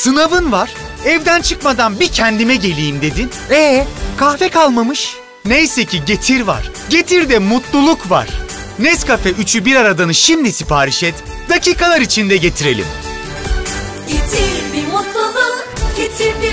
Sınavın var. Evden çıkmadan bir kendime geleyim dedin. Kahve kalmamış. Neyse ki Getir var. Getir'de mutluluk var. Nescafe 3'ü bir aradanı şimdi sipariş et. Dakikalar içinde getirelim. Getir bir mutluluk, getir